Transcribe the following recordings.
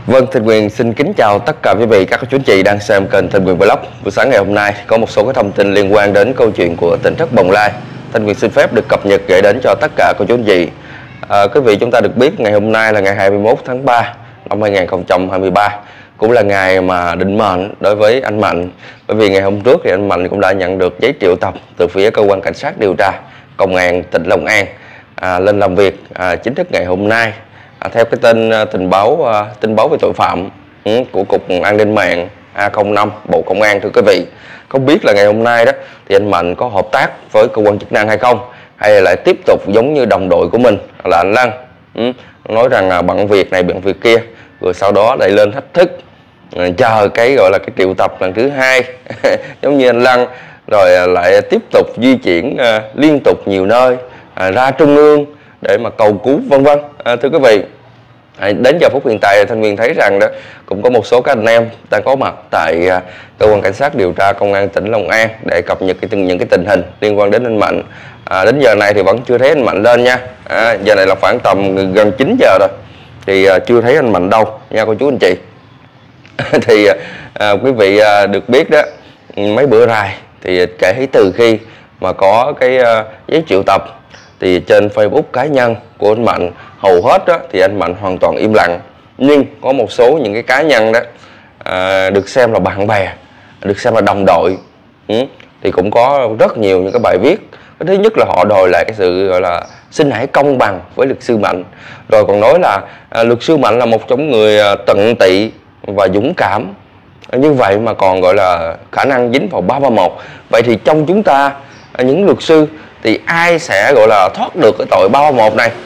Vâng, Thanh Quyền xin kính chào tất cả quý vị, các chú anh chị đang xem kênh Thanh Quyền Vlog. Buổi sáng ngày hôm nay có một số cái thông tin liên quan đến câu chuyện của tỉnh thất Bồng Lai. Thanh Quyền xin phép được cập nhật gửi đến cho tất cả cô chú anh chị. Quý vị, chúng ta được biết ngày hôm nay là ngày 21 tháng 3 năm 2023, cũng là ngày mà định mệnh đối với anh Mạnh. Bởi vì ngày hôm trước thì anh Mạnh cũng đã nhận được giấy triệu tập từ phía cơ quan cảnh sát điều tra công an tỉnh Long An lên làm việc chính thức ngày hôm nay. Theo cái tên tin báo về tội phạm của Cục An ninh mạng A05 Bộ Công an, thưa quý vị, không biết là ngày hôm nay đó thì anh Mạnh có hợp tác với cơ quan chức năng hay không, hay là lại tiếp tục giống như đồng đội của mình là anh Lăng, nói rằng bận việc này bận việc kia, rồi sau đó lại lên thách thức chờ cái gọi là cái triệu tập lần thứ hai giống như anh Lăng, rồi lại tiếp tục di chuyển liên tục nhiều nơi, ra trung ương để mà cầu cứu vân vân. Thưa quý vị, đến giờ phút hiện tại Thanh Quyền thấy rằng đó cũng có một số các anh em đang có mặt tại cơ quan cảnh sát điều tra công an tỉnh Long An để cập nhật những cái tình hình liên quan đến anh Mạnh. Đến giờ này thì vẫn chưa thấy anh Mạnh lên nha. Giờ này là khoảng tầm gần 9 giờ rồi thì chưa thấy anh Mạnh đâu nha cô chú anh chị. Thì quý vị được biết đó, mấy bữa rày thì kể từ khi mà có cái giấy triệu tập thì trên Facebook cá nhân của anh Mạnh hầu hết đó thì anh Mạnh hoàn toàn im lặng. Nhưng có một số những cái cá nhân đó được xem là bạn bè, được xem là đồng đội, thì cũng có rất nhiều những cái bài viết. Cái thứ nhất là họ đòi lại cái sự gọi là xin hãy công bằng với luật sư Mạnh, rồi còn nói là luật sư Mạnh là một trong người tận tụy và dũng cảm, như vậy mà còn gọi là khả năng dính vào 331. Vậy thì trong chúng ta những luật sư thì ai sẽ gọi là thoát được cái tội 331 này?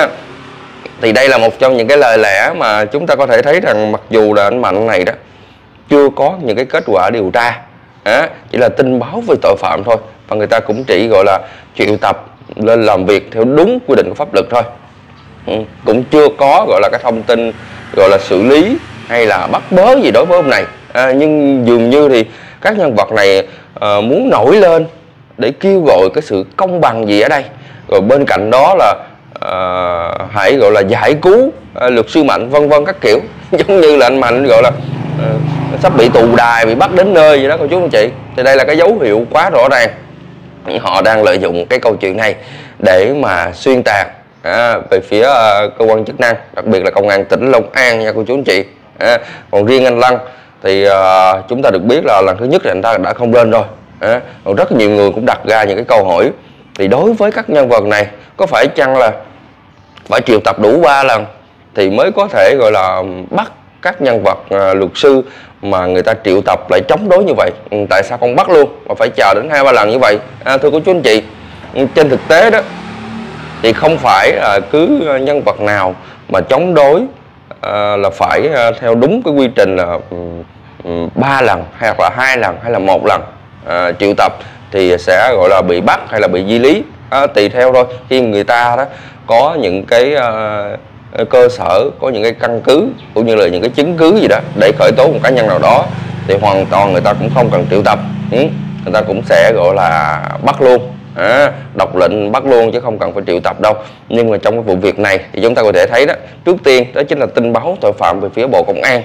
Thì đây là một trong những cái lời lẽ mà chúng ta có thể thấy rằng mặc dù là anh Mạnh này đó chưa có những cái kết quả điều tra, chỉ là tin báo về tội phạm thôi, và người ta cũng chỉ gọi là triệu tập lên làm việc theo đúng quy định của pháp luật thôi, cũng chưa có gọi là cái thông tin gọi là xử lý hay là bắt bớ gì đối với ông này. Nhưng dường như thì các nhân vật này muốn nổi lên để kêu gọi cái sự công bằng gì ở đây, rồi bên cạnh đó là hãy gọi là giải cứu luật sư Mạnh vân vân các kiểu. Giống như là anh Mạnh gọi là sắp bị tù đài, bị bắt đến nơi vậy đó cô chú anh chị. Thì đây là cái dấu hiệu quá rõ ràng họ đang lợi dụng cái câu chuyện này để mà xuyên tạc về phía cơ quan chức năng, đặc biệt là công an tỉnh Long An nha cô chú anh chị. Còn riêng anh Lăng thì chúng ta được biết là lần thứ nhất thì anh ta đã không lên rồi. Còn rất nhiều người cũng đặt ra những cái câu hỏi, thì đối với các nhân vật này có phải chăng là phải triệu tập đủ 3 lần thì mới có thể gọi là bắt các nhân vật luật sư mà người ta triệu tập lại chống đối như vậy? Tại sao không bắt luôn mà phải chờ đến 2-3 lần như vậy? Thưa cô chú anh chị, trên thực tế đó thì không phải cứ nhân vật nào mà chống đối là phải theo đúng cái quy trình là 3 lần hay là 2 lần hay là 1 lần triệu tập thì sẽ gọi là bị bắt hay là bị di lý. Tùy theo thôi. Khi người ta đó có những cái cơ sở, có những cái căn cứ cũng như là những cái chứng cứ gì đó để khởi tố một cá nhân nào đó thì hoàn toàn người ta cũng không cần triệu tập, người ta cũng sẽ gọi là bắt luôn, đọc lệnh bắt luôn chứ không cần phải triệu tập đâu. Nhưng mà trong cái vụ việc này thì chúng ta có thể thấy đó, trước tiên đó chính là tin báo tội phạm về phía Bộ Công an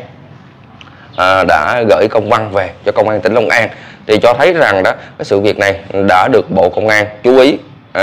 đã gửi công văn về cho công an tỉnh Long An, thì cho thấy rằng đó cái sự việc này đã được Bộ Công an chú ý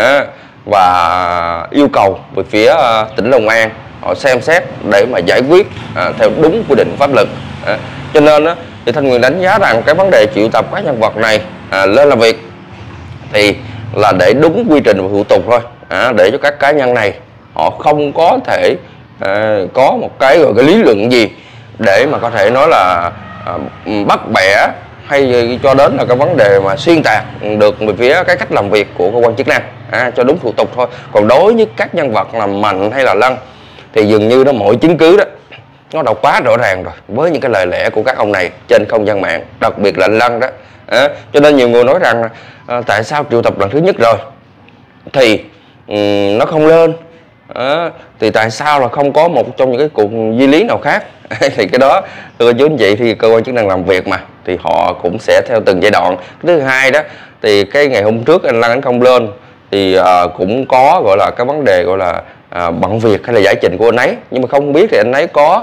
và yêu cầu về phía tỉnh Long An họ xem xét để mà giải quyết theo đúng quy định pháp luật. Cho nên đó, thì Thanh Quyền đánh giá rằng cái vấn đề triệu tập các nhân vật này lên làm việc thì là để đúng quy trình và thủ tục thôi, để cho các cá nhân này họ không có thể có một cái gọi cái lý luận gì để mà có thể nói là bắt bẻ hay cho đến là cái vấn đề mà xuyên tạc được về phía cái cách làm việc của cơ quan chức năng, cho đúng thủ tục thôi. Còn đối với các nhân vật là Mạnh hay là Lăng thì dường như đó mọi chứng cứ đó nó đã quá rõ ràng rồi với những cái lời lẽ của các ông này trên không gian mạng, đặc biệt là Lăng đó. Cho nên nhiều người nói rằng tại sao triệu tập lần thứ nhất rồi thì nó không lên, thì tại sao là không có một trong những cái cuộc di lý nào khác? Thì cái đó thưa chú anh chị, thì cơ quan chức năng làm việc mà thì họ cũng sẽ theo từng giai đoạn. Cái thứ hai đó thì cái ngày hôm trước anh Lăng anh không lên thì cũng có gọi là cái vấn đề gọi là bận việc hay là giải trình của anh ấy, nhưng mà không biết thì anh ấy có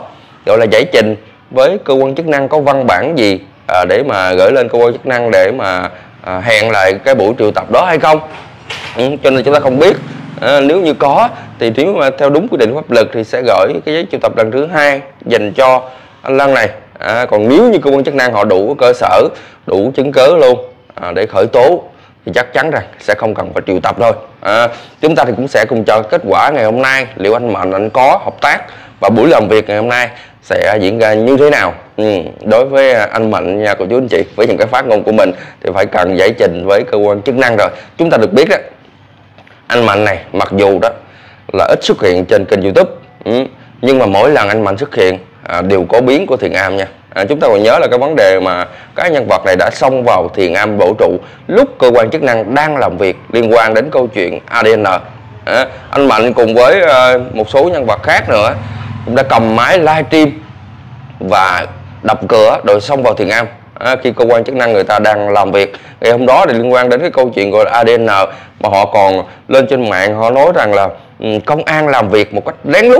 gọi là giải trình với cơ quan chức năng, có văn bản gì để mà gửi lên cơ quan chức năng để mà hẹn lại cái buổi triệu tập đó hay không. Cho nên chúng ta không biết. Nếu như có thì nếu mà theo đúng quy định pháp luật thì sẽ gửi cái giấy triệu tập lần thứ hai dành cho anh Lân này. Còn nếu như cơ quan chức năng họ đủ cơ sở, đủ chứng cứ luôn để khởi tố thì chắc chắn rằng sẽ không cần phải triệu tập thôi. Chúng ta thì cũng sẽ cùng chờ kết quả ngày hôm nay, liệu anh Mạnh anh có hợp tác và buổi làm việc ngày hôm nay sẽ diễn ra như thế nào. Đối với anh Mạnh nha cô chú anh chị, với những cái phát ngôn của mình thì phải cần giải trình với cơ quan chức năng rồi. Chúng ta được biết đó, anh Mạnh này mặc dù đó là ít xuất hiện trên kênh YouTube, nhưng mà mỗi lần anh Mạnh xuất hiện đều có biến của Thiền Am nha. Chúng ta còn nhớ là cái vấn đề mà cái nhân vật này đã xông vào Thiền Am vũ trụ lúc cơ quan chức năng đang làm việc liên quan đến câu chuyện ADN. Anh Mạnh cùng với một số nhân vật khác nữa cũng đã cầm máy livestream và đập cửa rồi xông vào Thiền Am khi cơ quan chức năng người ta đang làm việc. Ngày hôm đó thì liên quan đến cái câu chuyện gọi là ADN, mà họ còn lên trên mạng họ nói rằng là công an làm việc một cách lén lút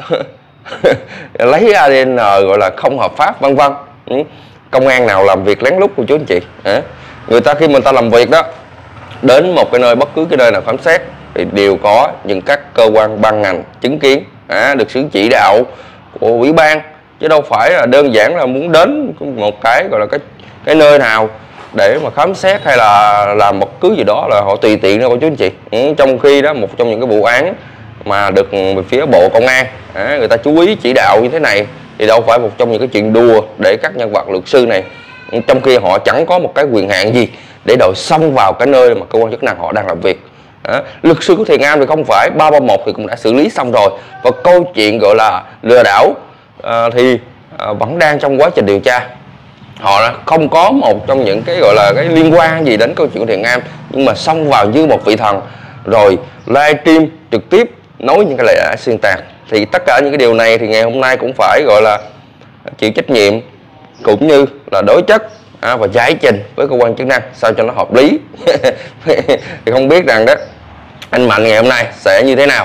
lấy ADN gọi là không hợp pháp vân vân. Công an nào làm việc lén lút của chú anh chị? Người ta khi mà người ta làm việc đó, đến một cái nơi, bất cứ cái nơi nào khám xét thì đều có những các cơ quan ban ngành chứng kiến, được sự chỉ đạo của ủy ban, chứ đâu phải là đơn giản là muốn đến một cái gọi là cái nơi nào để mà khám xét hay là làm một cứ gì đó là họ tùy tiện đâu chú anh chị. Trong khi đó, một trong những cái vụ án mà được phía Bộ Công an người ta chú ý chỉ đạo như thế này thì đâu phải một trong những cái chuyện đùa để các nhân vật luật sư này, trong khi họ chẳng có một cái quyền hạn gì để đòi xông vào cái nơi mà cơ quan chức năng họ đang làm việc. Luật sư của Thiền Am thì không phải 331 thì cũng đã xử lý xong rồi, và câu chuyện gọi là lừa đảo thì vẫn đang trong quá trình điều tra. Họ không có một trong những cái gọi là cái liên quan gì đến câu chuyện của Thiền Am, nhưng mà xông vào như một vị thần rồi livestream trực tiếp nói những cái lời lẽ xuyên tạc. Thì tất cả những cái điều này thì ngày hôm nay cũng phải gọi là chịu trách nhiệm cũng như là đối chất và giải trình với cơ quan chức năng sao cho nó hợp lý. Thì không biết rằng đó anh Mạnh ngày hôm nay sẽ như thế nào.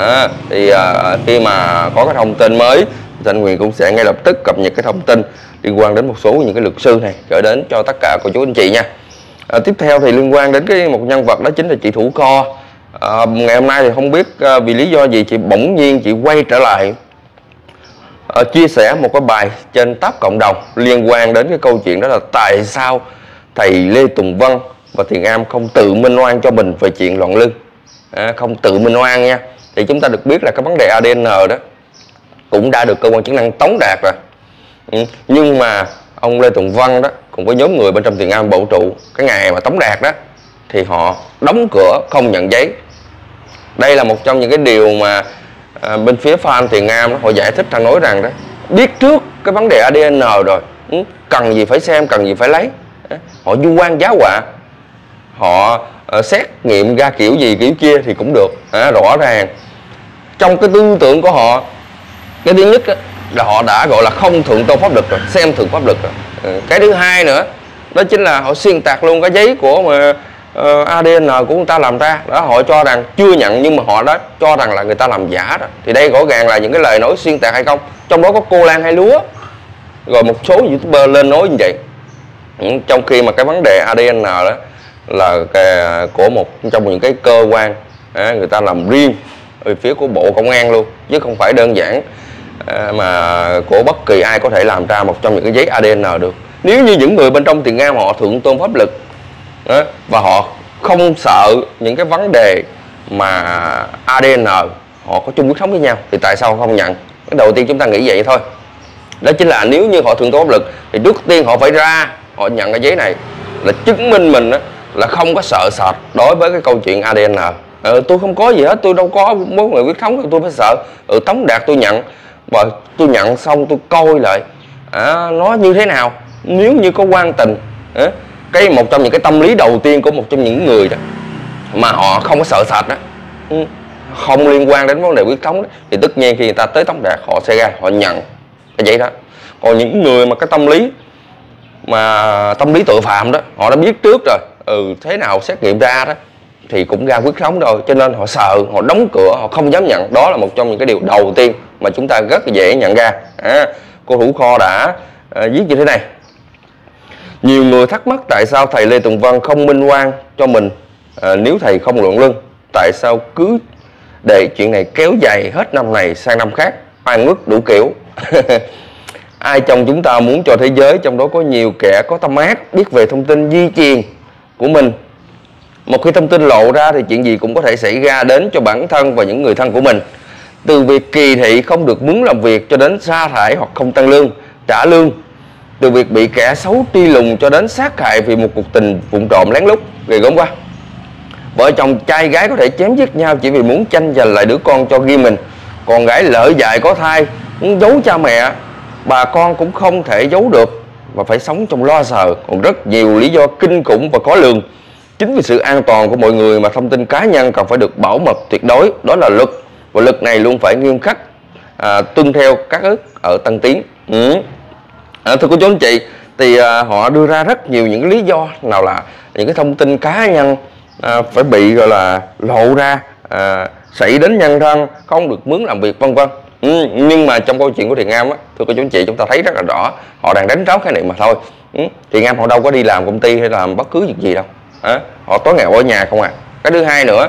Khi mà có cái thông tin mới thì anh Quyền cũng sẽ ngay lập tức cập nhật cái thông tin liên quan đến một số những cái luật sư này gửi đến cho tất cả cô chú anh chị nha. Tiếp theo thì liên quan đến một nhân vật đó chính là chị Thủ Co. Ngày hôm nay thì không biết vì lý do gì chị bỗng nhiên chị quay trở lại chia sẻ một cái bài trên tab cộng đồng liên quan đến cái câu chuyện đó là tại sao thầy Lê Tùng Vân và Thiền Am không tự minh oan cho mình về chuyện loạn lưng. Không tự minh oan nha. Thì chúng ta được biết là cái vấn đề ADN đó cũng đã được cơ quan chức năng tống đạt rồi. Nhưng mà ông Lê Tùng Vân đó cùng với nhóm người bên trong Thiền Am vũ trụ, cái ngày mà tống đạt đó thì họ đóng cửa không nhận giấy. Đây là một trong những cái điều mà bên phía fan Thiền Am đó, họ giải thích rằng nói rằng đó biết trước cái vấn đề ADN rồi, cần gì phải xem, cần gì phải lấy. Họ vu oan giá họa, họ xét nghiệm ra kiểu gì kiểu kia thì cũng được. Rõ ràng trong cái tư tưởng của họ, cái thứ nhất là họ đã gọi là không thượng tôn pháp luật rồi, xem thường pháp luật rồi. Cái thứ hai nữa đó chính là họ xuyên tạc luôn cái giấy của mà ADN của người ta làm ra đó. Họ cho rằng chưa nhận nhưng mà họ đã cho rằng là người ta làm giả đó. Thì đây rõ ràng là những cái lời nói xuyên tạc hay không. Trong đó có cô Lan Hay Lúa rồi một số youtuber lên nói như vậy. Trong khi mà cái vấn đề ADN đó là của một trong những cái cơ quan người ta làm riêng ở phía của Bộ Công an luôn, chứ không phải đơn giản mà của bất kỳ ai có thể làm ra một trong những cái giấy ADN được. Nếu như những người bên trong Thiền Am họ thượng tôn pháp luật và họ không sợ những cái vấn đề mà ADN, họ có chung quyết thống với nhau thì tại sao không nhận? Cái đầu tiên chúng ta nghĩ vậy thôi. Đó chính là nếu như họ thượng tôn pháp luật thì trước tiên họ phải ra họ nhận cái giấy này là chứng minh mình là không có sợ sệt đối với cái câu chuyện ADN. Tôi không có gì hết, tôi đâu có mối người quyết thống, tôi phải sợ. Tống đạt tôi nhận, và tôi nhận xong tôi coi lại nó như thế nào. Nếu như có quan tình, cái một trong những cái tâm lý đầu tiên của một trong những người đó mà họ không có sợ sệt đó, không liên quan đến vấn đề quyết thống đó, thì tất nhiên khi người ta tới tống đạt họ sẽ ra họ nhận cái giấy đó. Còn những người mà cái tâm lý tội phạm đó, họ đã biết trước rồi thế nào xét nghiệm ra đó thì cũng ra quyết sống rồi, cho nên họ sợ, họ đóng cửa, họ không dám nhận. Đó là một trong những cái điều đầu tiên mà chúng ta rất dễ nhận ra. Cô thủ kho đã viết như thế này: nhiều người thắc mắc tại sao thầy Lê Tùng Vân không minh oan cho mình nếu thầy không luận lưng, tại sao cứ để chuyện này kéo dài hết năm này sang năm khác, oan ức đủ kiểu. Ai trong chúng ta muốn cho thế giới, trong đó có nhiều kẻ có tâm ác, biết về thông tin di truyền của mình. Một khi thông tin lộ ra thì chuyện gì cũng có thể xảy ra đến cho bản thân và những người thân của mình. Từ việc kỳ thị không được mướn làm việc cho đến sa thải hoặc không tăng lương, trả lương. Từ việc bị kẻ xấu truy lùng cho đến sát hại vì một cuộc tình vụng trộm lén lút. Ghê gớm quá. Vợ chồng trai gái có thể chém giết nhau chỉ vì muốn tranh giành lại đứa con cho riêng mình. Con gái lỡ dại có thai, muốn giấu cha mẹ, bà con cũng không thể giấu được và phải sống trong lo sợ. Còn rất nhiều lý do kinh khủng và khó lường. Chính vì sự an toàn của mọi người mà thông tin cá nhân cần phải được bảo mật tuyệt đối. Đó là luật, và luật này luôn phải nghiêm khắc tuân theo các ước ở Tân Tiến. Thưa cô chú anh chị, thì họ đưa ra rất nhiều những lý do, nào là những cái thông tin cá nhân phải bị gọi là lộ ra, xảy đến nhân thân, không được mướn làm việc, vân vân. Nhưng mà trong câu chuyện của Thiện Am á, thưa cô chú anh chị, chúng ta thấy rất là rõ họ đang đánh tráo khái niệm mà thôi. Thiện Am họ đâu có đi làm công ty hay làm bất cứ việc gì đâu. Họ tối ngày ở nhà không à. Cái thứ hai nữa,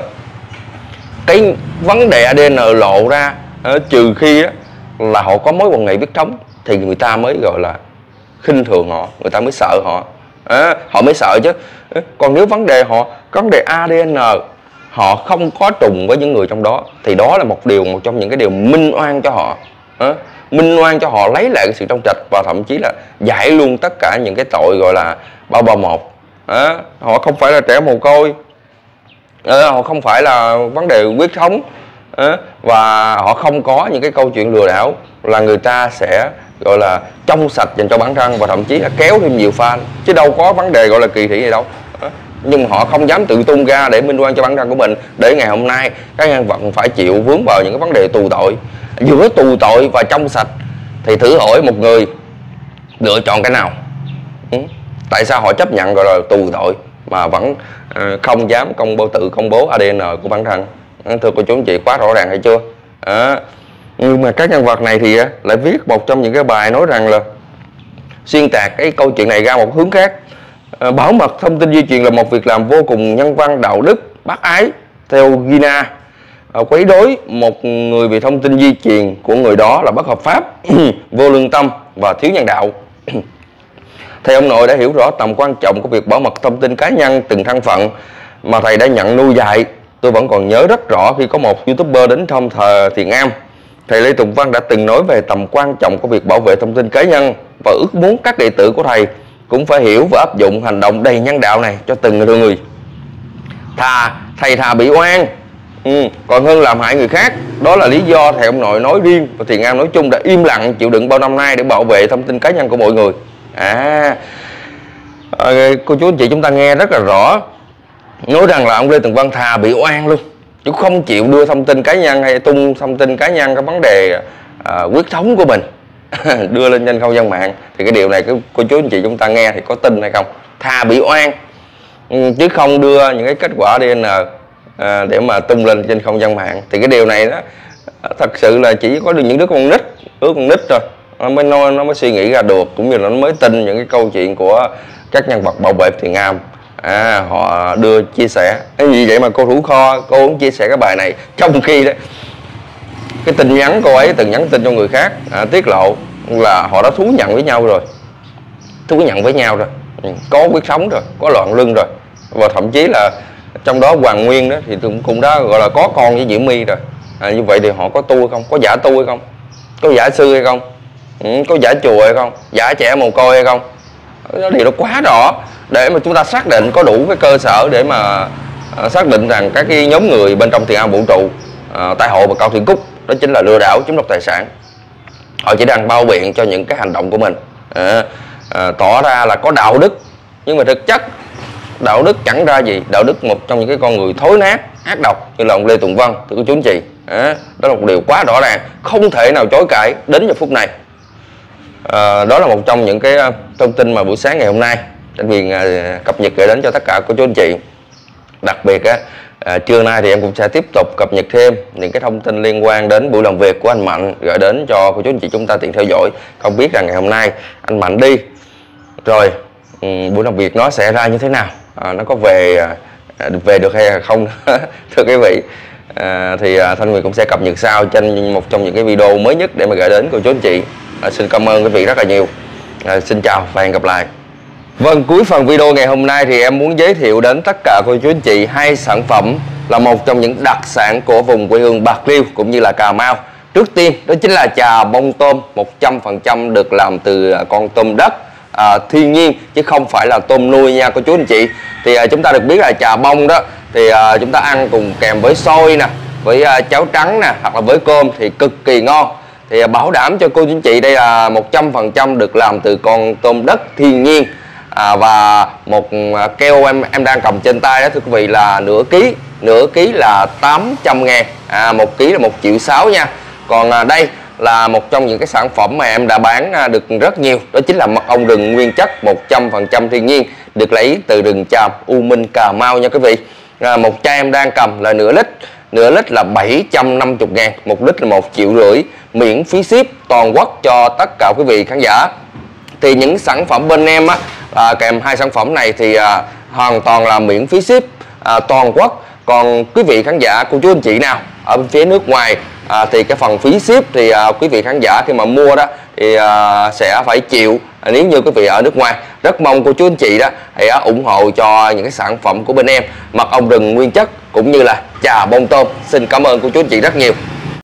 cái vấn đề ADN lộ ra trừ khi là họ có mối quan hệ huyết thống thì người ta mới gọi là khinh thường họ, người ta mới sợ họ. Họ mới sợ chứ. Còn nếu vấn đề ADN họ không có trùng với những người trong đó thì đó là một trong những cái điều minh oan cho họ. Minh oan cho họ lấy lại cái sự trong sạch, và thậm chí là giải luôn tất cả những cái tội gọi là bao bào một. Họ không phải là trẻ mồ côi, họ không phải là vấn đề huyết thống, và họ không có những cái câu chuyện lừa đảo là người ta sẽ gọi là trong sạch dành cho bản thân, và thậm chí là kéo thêm nhiều fan, chứ đâu có vấn đề gọi là kỳ thị gì đâu. Nhưng mà họ không dám tự tung ra để minh oan cho bản thân của mình, để ngày hôm nay các nhân vật phải chịu vướng vào những cái vấn đề tù tội. Giữa tù tội và trong sạch thì thử hỏi một người lựa chọn cái nào? Tại sao họ chấp nhận gọi là tù tội mà vẫn không dám tự công bố ADN của bản thân? Thưa cô chú anh chị, quá rõ ràng hay chưa? Nhưng mà các nhân vật này thì lại viết một trong những cái bài nói rằng là xuyên tạc cái câu chuyện này ra một hướng khác. Bảo mật thông tin di truyền là một việc làm vô cùng nhân văn, đạo đức, bác ái theo Gina. Quấy rối một người vì thông tin di truyền của người đó là bất hợp pháp, vô lương tâm và thiếu nhân đạo. Thầy ông nội đã hiểu rõ tầm quan trọng của việc bảo mật thông tin cá nhân từng thân phận mà thầy đã nhận nuôi dạy. Tôi vẫn còn nhớ rất rõ khi có một YouTuber đến thăm thờ Thiện Am, thầy Lê Tùng Vân đã từng nói về tầm quan trọng của việc bảo vệ thông tin cá nhân, và ước muốn các đệ tử của thầy cũng phải hiểu và áp dụng hành động đầy nhân đạo này cho từng người. Thầy thà bị oan còn hơn làm hại người khác. Đó là lý do thầy ông nội nói riêng và Thiện Am nói chung đã im lặng chịu đựng bao năm nay để bảo vệ thông tin cá nhân của mọi người. Cô chú anh chị, chúng ta nghe rất là rõ, nói rằng là ông Lê Tùng Vân thà bị oan luôn chứ không chịu đưa thông tin cá nhân hay tung thông tin cá nhân, cái vấn đề huyết thống của mình đưa lên trên không gian mạng. Thì cái điều này cô chú anh chị chúng ta nghe thì có tin hay không? Thà bị oan chứ không đưa những cái kết quả ADN để mà tung lên trên không gian mạng. Thì cái điều này đó thật sự là chỉ có được những đứa con nít rồi nó mới suy nghĩ ra được, cũng như là nó mới tin những cái câu chuyện của các nhân vật bảo vệ Thiện Am. Họ đưa chia sẻ vì vậy mà cô thủ kho cô cũng chia sẻ cái bài này, trong khi đó cái tin nhắn cô ấy từng nhắn tin cho người khác tiết lộ là họ đã thú nhận với nhau rồi, có quyết sống rồi, có loạn lưng rồi, và thậm chí là trong đó Hoàng Nguyên đó thì cũng đã gọi là có con với Diễm My rồi. Như vậy thì họ có tu hay không, có giả tu hay không, có giả sư hay không, có giả chùa hay không, giả trẻ mồ côi hay không? Đó điều đó quá rõ để mà chúng ta xác định, có đủ cái cơ sở để mà xác định rằng các cái nhóm người bên trong Thiện Am Vũ Trụ, Tai Hộ và Cao Thị Cúc đó chính là lừa đảo chiếm đoạt tài sản. Họ chỉ đang bao biện cho những cái hành động của mình, tỏ ra là có đạo đức, nhưng mà thực chất đạo đức chẳng ra gì. Đạo đức một trong những cái con người thối nát, ác độc như là ông Lê Tùng Vân, thưa cô chú anh chị. Đó là một điều quá rõ ràng, không thể nào chối cãi đến giờ phút này. Đó là một trong những cái thông tin mà buổi sáng ngày hôm nay Thanh Huyền cập nhật gửi đến cho tất cả cô chú anh chị. Đặc biệt Trưa nay thì em cũng sẽ tiếp tục cập nhật thêm những cái thông tin liên quan đến buổi làm việc của anh Mạnh gửi đến cho cô chú anh chị chúng ta tiện theo dõi. Không biết rằng ngày hôm nay anh Mạnh đi rồi, buổi làm việc nó sẽ ra như thế nào, nó có về được hay là không thưa quý vị. Thì Thanh Nguyên cũng sẽ cập nhật sau trên một trong những cái video mới nhất để mà gửi đến cô chú anh chị. Xin cảm ơn quý vị rất là nhiều. Xin chào và hẹn gặp lại. Vâng, cuối phần video ngày hôm nay thì em muốn giới thiệu đến tất cả cô chú anh chị hai sản phẩm là một trong những đặc sản của vùng quê hương Bạc Liêu cũng như là Cà Mau. Trước tiên đó chính là trà bông tôm 100% được làm từ con tôm đất thiên nhiên chứ không phải là tôm nuôi nha cô chú anh chị. Thì chúng ta được biết là trà bông đó thì chúng ta ăn cùng kèm với xôi nè, với cháo trắng nè, hoặc là với cơm thì cực kỳ ngon. Thì bảo đảm cho cô chú anh chị đây là 100% được làm từ con tôm đất thiên nhiên. Và một keo em đang cầm trên tay đó thưa quý vị là nửa ký là 800.000, 1 ký là 1,6 triệu nha. Còn đây là một trong những cái sản phẩm mà em đã bán được rất nhiều, đó chính là mật ong rừng nguyên chất 100% thiên nhiên được lấy từ rừng tràm U Minh Cà Mau nha quý vị. Một chai em đang cầm là nửa lít là 750.000, 1 lít là 1,5 triệu, miễn phí ship toàn quốc cho tất cả quý vị khán giả. Thì những sản phẩm bên em kèm hai sản phẩm này thì hoàn toàn là miễn phí ship toàn quốc. Còn quý vị khán giả cô chú anh chị nào ở bên phía nước ngoài thì cái phần phí ship thì quý vị khán giả khi mà mua đó thì sẽ phải chịu nếu như quý vị ở nước ngoài. Rất mong cô chú anh chị đó hãy ủng hộ cho những cái sản phẩm của bên em, mật ong rừng nguyên chất cũng như là trà bông tôm. Xin cảm ơn cô chú anh chị rất nhiều.